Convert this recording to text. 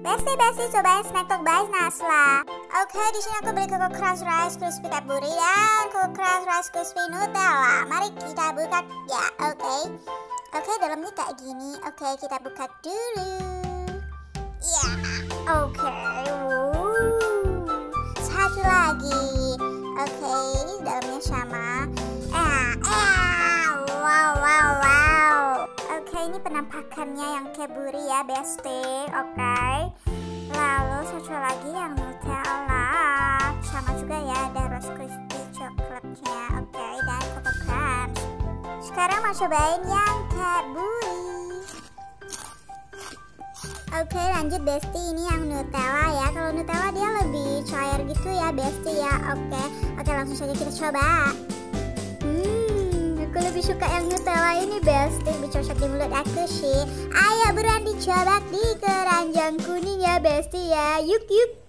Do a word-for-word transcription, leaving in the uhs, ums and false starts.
Besti besti cobain snack talk by Najla. Oke, di sini aku beli Coco Crunch Rice Crispy Cadbury dan Coco Crunch Rice Crispy Nutella. Mari kita buka ya. Oke, oke dalamnya kayak gini. Oke, kita buka dulu. Ya, oke. Satu lagi. Oke, dalamnya sama. Eh, eh, wow, wow, wow. Oke, ini penampakannya yang Cadbury ya, besti. Oke. Lalu satu lagi yang Nutella. Sama juga ya, ada Rice Crispy coklatnya. Oke, dan Coco Crunch. Sekarang mau cobain yang Cadbury. Oke, lanjut besti, ini yang Nutella ya. Kalau Nutella dia lebih cair gitu ya besti ya. Oke, oke langsung saja kita coba. Hmm, aku lebih suka yang Nutella ini besti, lebih cocok di mulut aku sih. Ayo buruan dicoba di keranjang kuning ya besti ya. Yuk yuk.